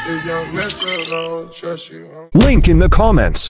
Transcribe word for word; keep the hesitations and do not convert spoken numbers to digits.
If young Metro don't trust you, Link in the comments.